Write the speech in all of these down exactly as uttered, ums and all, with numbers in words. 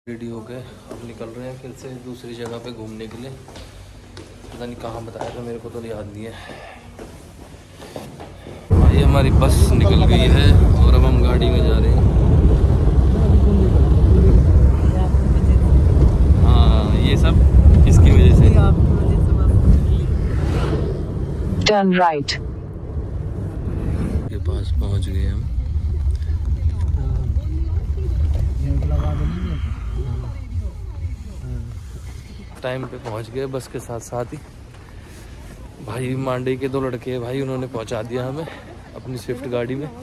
Ready हो गए, अब निकल रहे हैं फिर से दूसरी जगह पे घूमने के लिए। पता नहीं कहाँ बताया था, मेरे को तो याद नहीं है। ये हमारी बस निकल गई है और अब हम गाड़ी में जा रहे हैं। हाँ, ये सब इसकी वजह से। टर्न राइट के पास पहुंच गए हम। टाइम पे पहुंच गए बस के साथ साथ ही। भाई मांडे के दो लड़के हैं भाई, उन्होंने पहुंचा दिया हमें अपनी स्विफ्ट गाड़ी में।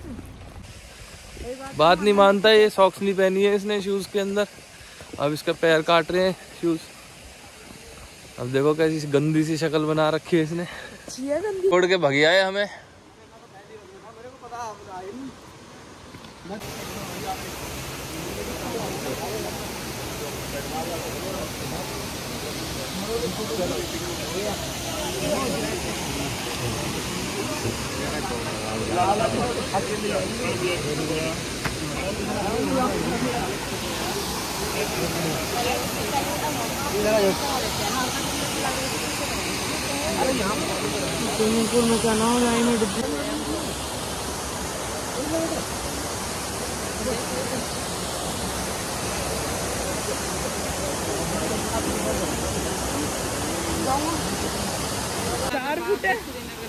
बात नहीं मानता, ये सॉक्स नहीं पहनी है इसने शूज के अंदर। अब इसका पैर काट रहे हैं शूज। अब देखो कैसी गंदी सी शक्ल बना रखी है इसने। छोड़ के भग आए हमें। अरे यहाँ स्विमिंग पूल में क्या नाम है? चार फुट है।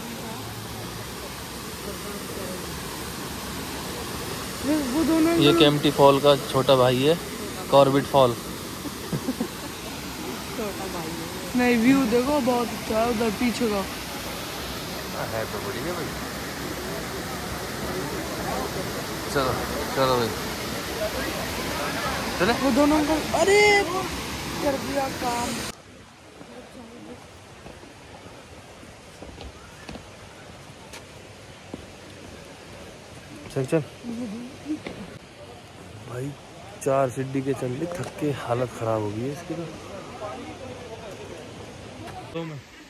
वो दोनों ये केम्प्टी फॉल का छोटा भाई है, कॉर्बेट फॉल। नहीं, व्यू देखो बहुत अच्छा है उधर पीछे का। है तो बढ़िया भाई। चलो चलो भाई चले। वो दोनों को अरे कर दिया काम। चल चल भाई, चार सीढ़ी के चल रही, थक के हालत खराब हो गई है इसकी तो।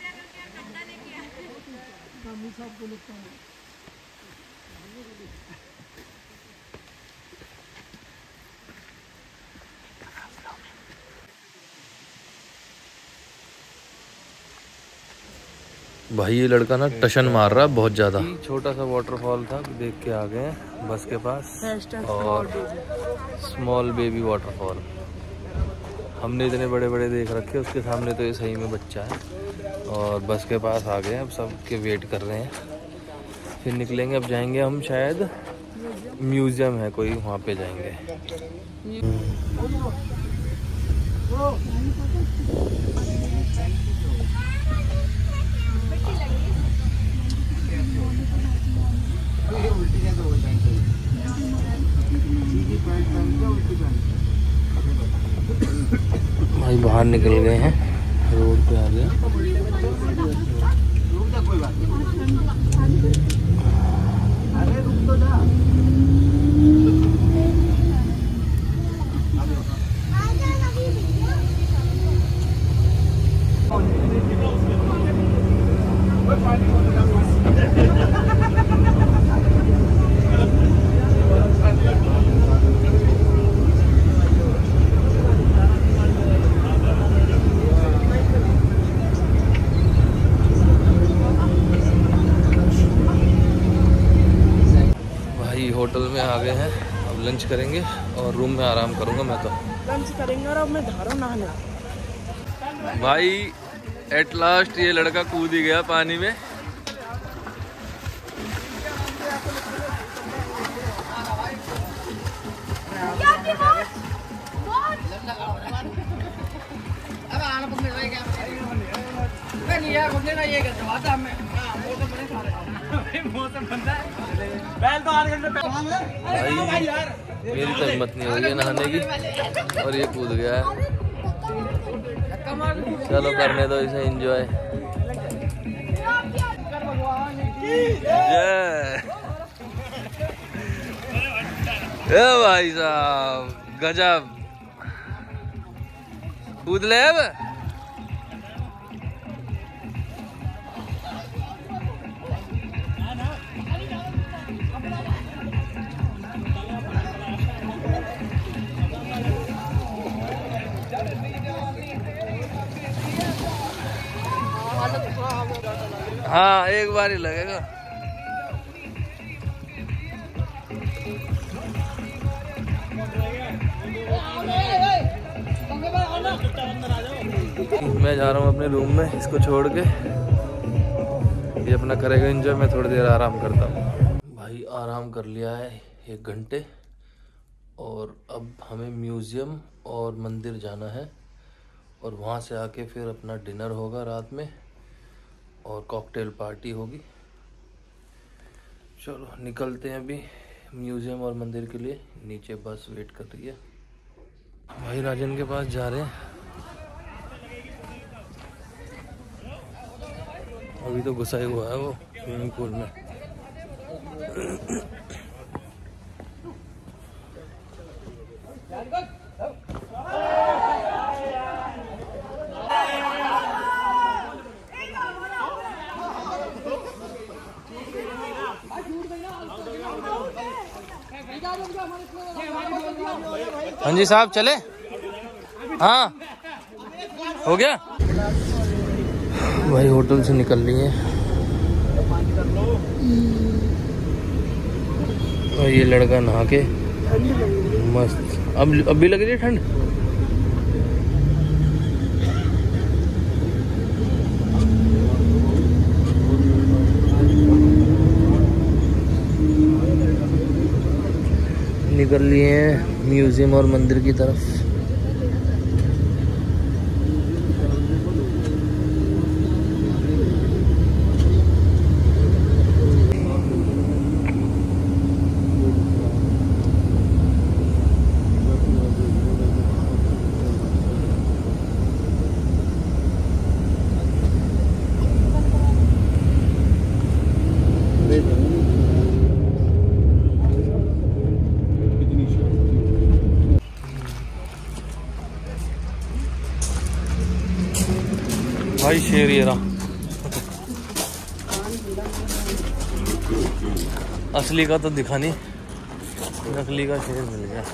भाई ये लड़का ना टशन मार रहा है बहुत ज्यादा। छोटा सा वाटरफॉल था, देख के आ गए हैं बस के पास। और स्मॉल बेबी वाटरफॉल हमने इतने बड़े बड़े देख रखे, उसके सामने तो ये सही में बच्चा है। और बस के पास आ गए, अब सब के वेट कर रहे हैं, फिर निकलेंगे। अब जाएंगे हम, शायद म्यूजियम है कोई, वहाँ पे जाएंगे। भाई बाहर निकल गए हैं, रोड पे आ गए। होटल में आ गए हैं, अब लंच करेंगे और रूम में आराम करूंगा मैं तो। लंच करेंगे और अब मैं धारा नहाने। भाई एट लास्ट ये लड़का कूद ही गया पानी में। भाई मेरी तो हिम्मत नहीं हो रही है नहाने की, और ये कूद गया है। चलो करने दो इसे एंजॉय। जय भाई साहब, गजब कूद ले। अब हाँ एक बार ही लगेगा। मैं जा रहा हूँ अपने रूम में इसको छोड़ के, ये अपना करेगा एंजॉय, मैं थोड़ी देर आराम करता हूँ। भाई आराम कर लिया है एक घंटे, और अब हमें म्यूज़ियम और मंदिर जाना है, और वहाँ से आके फिर अपना डिनर होगा रात में, और कॉकटेल पार्टी होगी। चलो निकलते हैं अभी म्यूज़ियम और मंदिर के लिए, नीचे बस वेट कर रही है। भाई राजन के पास जा रहे हैं, अभी तो घुसा ही हुआ है वो स्विमिंग पूल में। हाँ जी साहब चले, हाँ हो गया। भाई होटल से निकल लिए और ये लड़का नहा के मस्त, अब अब भी लग रही है ठंड। निकल लिए हैं म्यूजियम और मंदिर की तरफ। भाई शेर ये रहा, असली का तो दिखा नहीं, नकली का शेर मिल गया।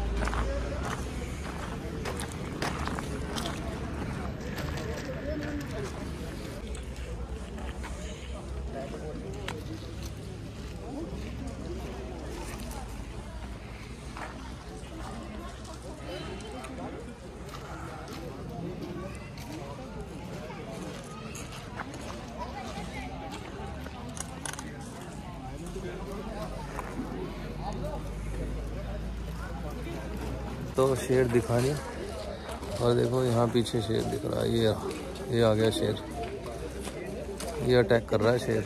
तो शेर दिखा नहीं, और देखो यहाँ पीछे शेर दिख रहा है, ये ये आ गया शेर, ये अटैक कर रहा है शेर।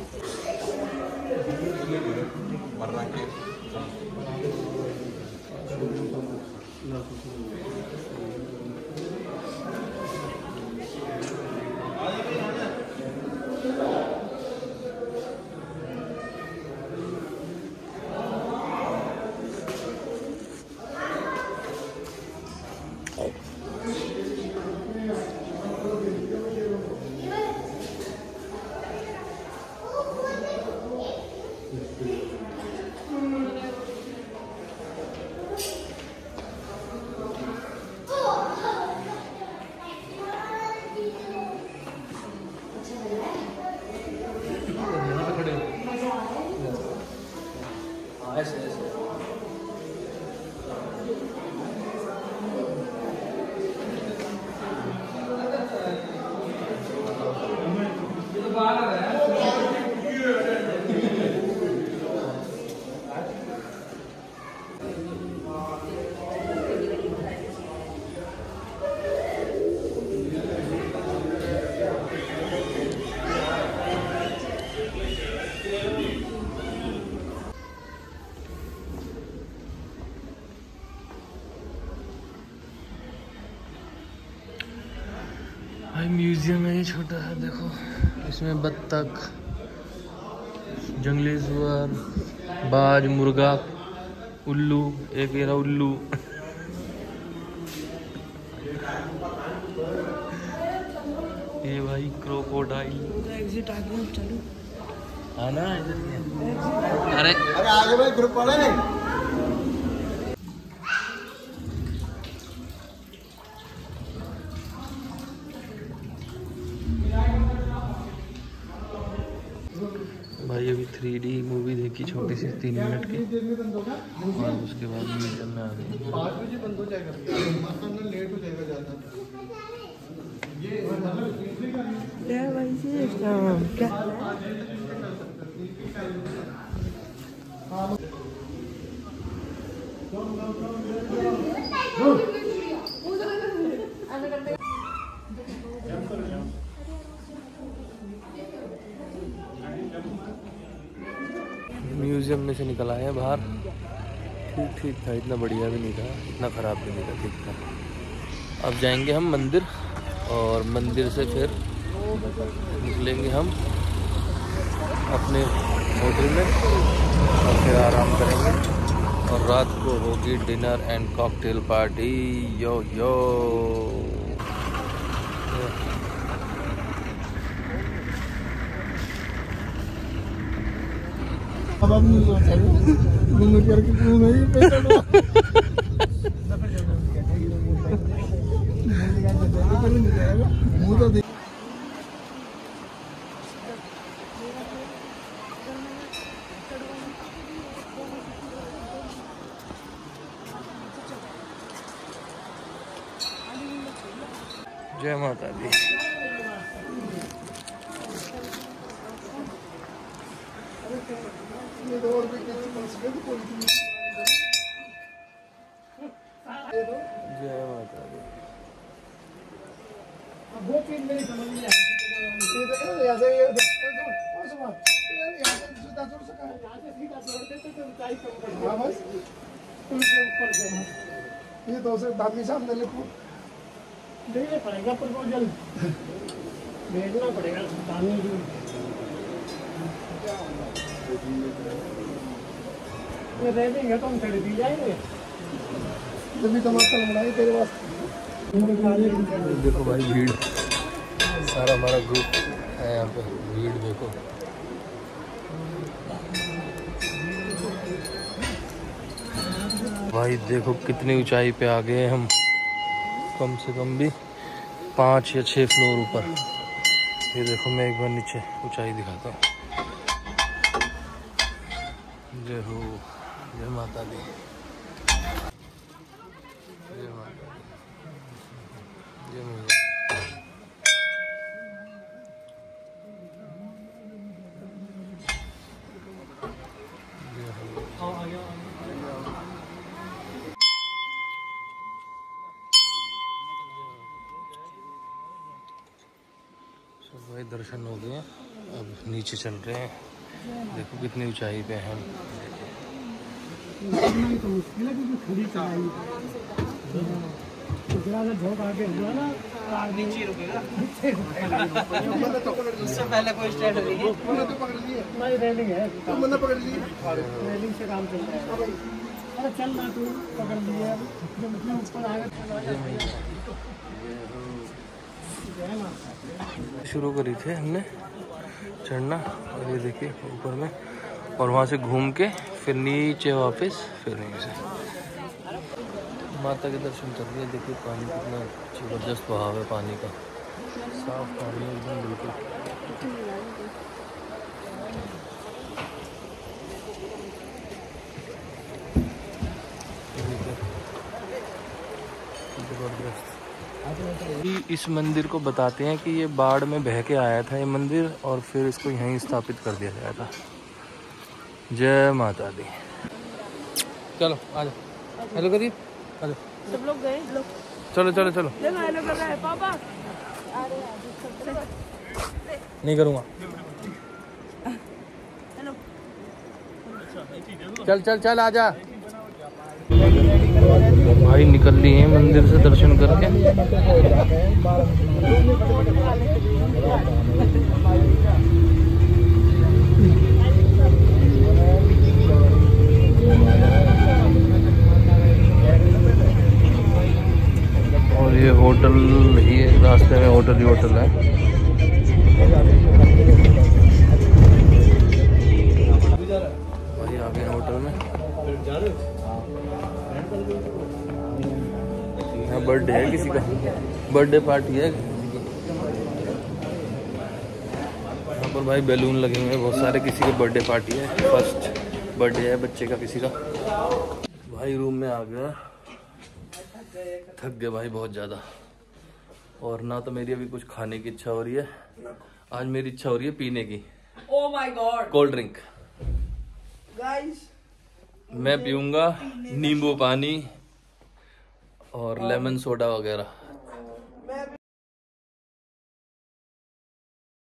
भाई म्यूजियम है ये, छोटा है देखो, इसमें बत्तख, जंगली सुअर, बाज, मुर्गा, उल्लू, एक ये रहा उल्लू। ये भाई क्रोकोडाइल। एग्जिट आ गया, चलो आना। अरे अरे आगे भाई ग्रुप वाले नहीं। थ्री डी मूवी देखी छोटी सी तीन मिनट की, और उसके बाद म्यूजियम में आ गए। पाँच बजे बंद हो जाएगा, लेट हो जाएगा ज़्यादा। क्या म्यूजियम में से निकल आए हैं बाहर। ठीक ठीक था, इतना बढ़िया भी नहीं था, इतना ख़राब भी नहीं था, ठीक था। अब जाएंगे हम मंदिर, और मंदिर से फिर निकलेंगे हम अपने होटल में, और फिर आराम करेंगे, और रात को होगी dinner and cocktail party. Yo yo अब अब नहीं हो सकता, मुंह करके क्यों नहीं पैसा दो। मुंह तो जय माता दी। जय माता दी। वो चीज मेरी समझ नहीं आई। ये देखो यहाँ से ये और सुना यहाँ से सीधा छोड़ सका है, यहाँ से सीधा छोड़ते तो ऊंचाई कम कर। हाँ बस उनके ऊपर से ये तो से दादी सामने लिखो देखना पड़ेगा, प्रपोजल भेजना पड़ेगा दानी जी। ये रेटिंग है तो हम खरीद दी जाएंगे, तभी टमाटर बनाए तेरे वास्ते। देखो भाई भीड़, सारा हमारा ग्रुप है यहाँ पे, भीड़ देखो। भाई देखो कितनी ऊंचाई पे आ गए हम, कम से कम भी पाँच या छः फ्लोर ऊपर। ये देखो मैं एक बार नीचे ऊंचाई दिखाता हूँ। जय हो, जय माता दी, जय माता दी, जय मैया। भाई दर्शन हो गए, अब नीचे चल रहे हैं। देखो कितनी ऊंचाई पे हैं हम। तो मुश्किल है क्योंकि खड़ी चढ़ाई झोंक आगे हुआ ना, नीचे रुकेगा, उससे पहले कोई स्टैंड नहीं है, नहीं रेलिंग है, मैंने पकड़ ली, रेलिंग से काम चल रहा है। अरे चल ना तू पकड़ लिए, जो मतलब ऊपर आएगा शुरू करी थे हमने चढ़ना, और ये देखिए ऊपर में, और वहाँ से घूम के फिर नीचे वापस, फिर नीचे माता के दर्शन कर लिए। देखिए पानी कितना ज़बरदस्त बहाव है पानी का, साफ पानी एकदम बिल्कुल। जबरदस्त। इस मंदिर को बताते हैं कि ये बाढ़ में बह के आया था ये मंदिर, और फिर इसको यहीं स्थापित कर दिया गया था। जय माता दी। चलो आ जाओ, हेलो करिए, आ जाओ। सब लोग गए लोग, चलो चलो चलो, हेलो कर रहा है पापा। नहीं करूँगा। चल चल चल आ जा। भाई निकल लिए हैं मंदिर से दर्शन करके। और ये होटल ही है, रास्ते में होटल ही होटल है। भाई आ गए होटल में। यहाँ बर्थडे है किसी का, बर्थडे पार्टी है किसी की। यहाँ ऊपर भाई बैलून लगे हुए हैं बहुत सारे, किसी के बर्थडे पार्टी है, फर्स्ट बर्थडे है बच्चे का किसी का। भाई रूम में आ गया, थक गए भाई बहुत ज़्यादा, और ना तो मेरी अभी कुछ खाने की इच्छा हो रही है। आज मेरी इच्छा हो रही है पीने की। Oh my God, cold drink. Guys मैं पीऊंगा नींबू पानी और लेमन सोडा वगैरह।